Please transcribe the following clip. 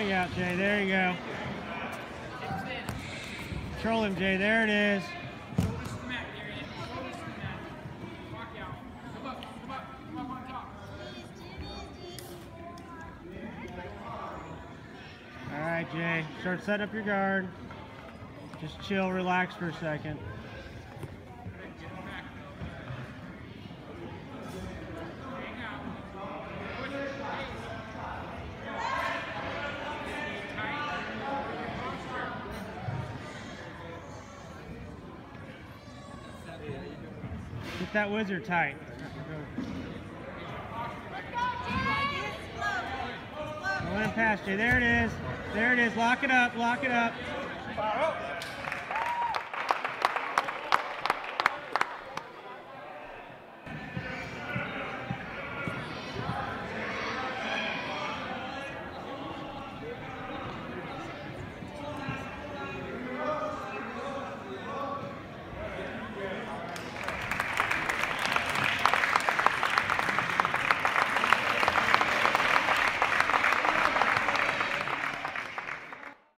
you out, Jay. There you go. Control him, Jay. There it is. All right, Jay. Start setting up your guard. Just chill, relax for a second. Get that wizard tight. Go in past you. There it is. There it is. Lock it up. Lock it up.